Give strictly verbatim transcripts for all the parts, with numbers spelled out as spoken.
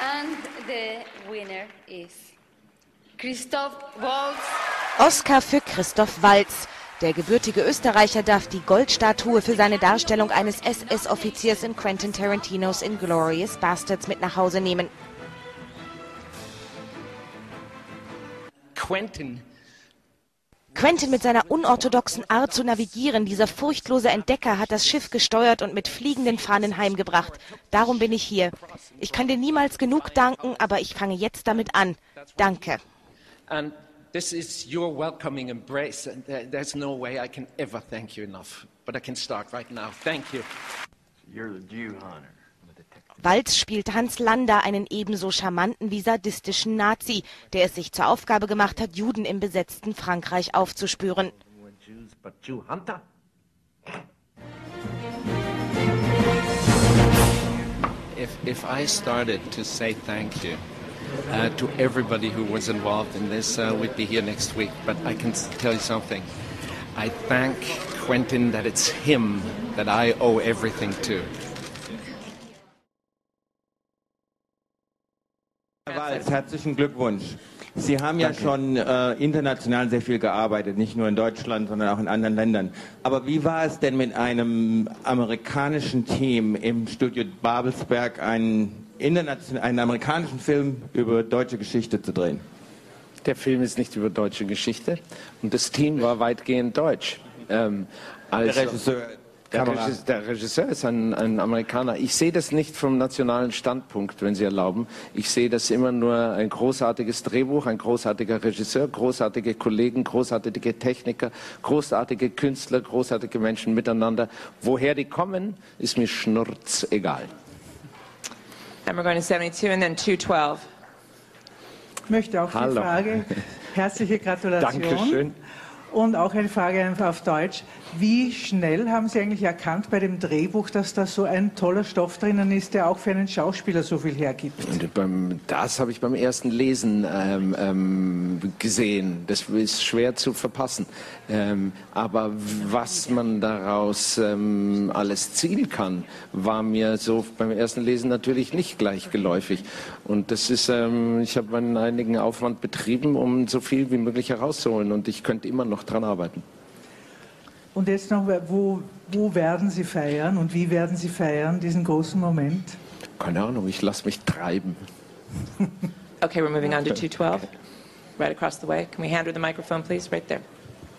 And the winner is Christoph Waltz. Oscar für Christoph Waltz. Der gebürtige Österreicher darf die Goldstatue für seine Darstellung eines S S-Offiziers in Quentin Tarantinos Inglourious Basterds mit nach Hause nehmen. Quentin. Quentin mit seiner unorthodoxen Art zu navigieren, dieser furchtlose Entdecker hat das Schiff gesteuert und mit fliegenden Fahnen heimgebracht. Darum bin ich hier. Ich kann dir niemals genug danken, aber ich fange jetzt damit an. Danke. And this is your welcoming embrace. And there's no way I can ever thank you enough. But I can start right now. Thank you. You're the Jew hunter. Waltz spielt Hans Landa, einen ebenso charmanten wie sadistischen Nazi, der es sich zur Aufgabe gemacht hat, Juden im besetzten Frankreich aufzuspüren. If, if I started to say thank you uh, to everybody who was involved in this, uh, we'd be here next week. But I can tell you something. I thank Quentin that it's him that I owe everything to. Herr Waltz, herzlichen Glückwunsch. Sie haben ja Danke. schon äh, international sehr viel gearbeitet, nicht nur in Deutschland, sondern auch in anderen Ländern. Aber wie war es denn mit einem amerikanischen Team im Studio Babelsberg einen, einen amerikanischen Film über deutsche Geschichte zu drehen? Der Film ist nicht über deutsche Geschichte und das Team war weitgehend deutsch. Ähm, also Der Regisseur... Der Regisseur, der Regisseur ist ein, ein Amerikaner. Ich sehe das nicht vom nationalen Standpunkt, wenn Sie erlauben. Ich sehe das immer nur ein großartiges Drehbuch, ein großartiger Regisseur, großartige Kollegen, großartige Techniker, großartige Künstler, großartige Menschen miteinander. Woher die kommen, ist mir schnurzegal. And we're going to seventy-two and then two twelve. Ich möchte auch die Frage, herzliche Gratulation. Dankeschön. Und auch eine Frage einfach auf Deutsch. Wie schnell haben Sie eigentlich erkannt bei dem Drehbuch, dass da so ein toller Stoff drinnen ist, der auch für einen Schauspieler so viel hergibt? Und beim, das habe ich beim ersten Lesen ähm, ähm, gesehen. Das ist schwer zu verpassen. Ähm, aber was man daraus ähm, alles ziehen kann, war mir so beim ersten Lesen natürlich nicht gleich geläufig. Und das ist, ähm, ich habe einen einigen Aufwand betrieben, um so viel wie möglich herauszuholen. Und ich könnte immer noch dran arbeiten. Und jetzt noch, wo, wo werden Sie feiern und wie werden Sie feiern, diesen großen Moment? Keine Ahnung, ich lasse mich treiben. Okay, we're moving on to two twelve. Right across the way. Can we hand her the microphone, please? Right there.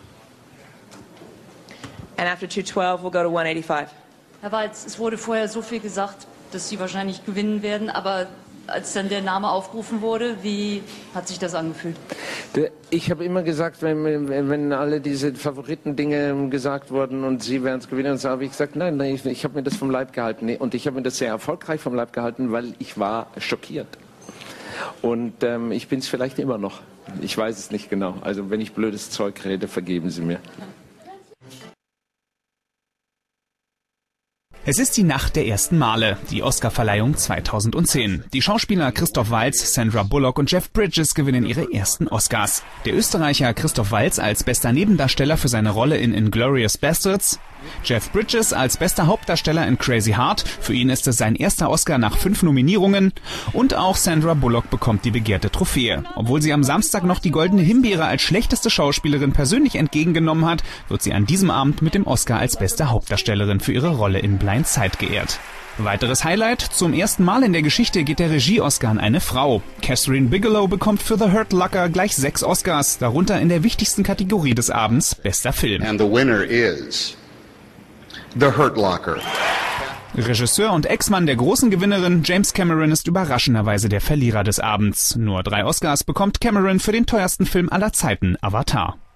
And after two twelve, we'll go to one eighty-five. Herr Waltz, es wurde vorher so viel gesagt, dass Sie wahrscheinlich gewinnen werden, aber als dann der Name aufgerufen wurde, wie hat sich das angefühlt? Ich habe immer gesagt, wenn, wenn alle diese Favoriten-Dinge gesagt wurden und Sie werden es gewinnen, so habe ich gesagt, nein, nein ich, ich habe mir das vom Leib gehalten. Und ich habe mir das sehr erfolgreich vom Leib gehalten, weil ich war schockiert. Und ähm, ich bin es vielleicht immer noch. Ich weiß es nicht genau. Also wenn ich blödes Zeug rede, vergeben Sie mir. Es ist die Nacht der ersten Male, die Oscarverleihung zweitausendzehn. Die Schauspieler Christoph Waltz, Sandra Bullock und Jeff Bridges gewinnen ihre ersten Oscars. Der Österreicher Christoph Waltz als bester Nebendarsteller für seine Rolle in Inglourious Basterds, Jeff Bridges als bester Hauptdarsteller in Crazy Heart, für ihn ist es sein erster Oscar nach fünf Nominierungen, und auch Sandra Bullock bekommt die begehrte Trophäe. Obwohl sie am Samstag noch die Goldene Himbeere als schlechteste Schauspielerin persönlich entgegengenommen hat, wird sie an diesem Abend mit dem Oscar als beste Hauptdarstellerin für ihre Rolle in Blind Side geehrt. Weiteres Highlight: Zum ersten Mal in der Geschichte geht der Regie-Oscar an eine Frau. Catherine Bigelow bekommt für The Hurt Locker gleich sechs Oscars, darunter in der wichtigsten Kategorie des Abends, bester Film. And the winner is The Hurt Locker. Regisseur und Ex-Mann der großen Gewinnerin James Cameron ist überraschenderweise der Verlierer des Abends. Nur drei Oscars bekommt Cameron für den teuersten Film aller Zeiten, Avatar.